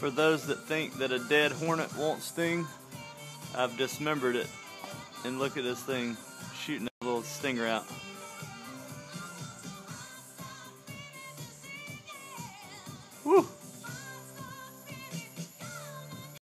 For those that think that a dead hornet won't sting, I've dismembered it. And look at this thing shooting a little stinger out. Woo!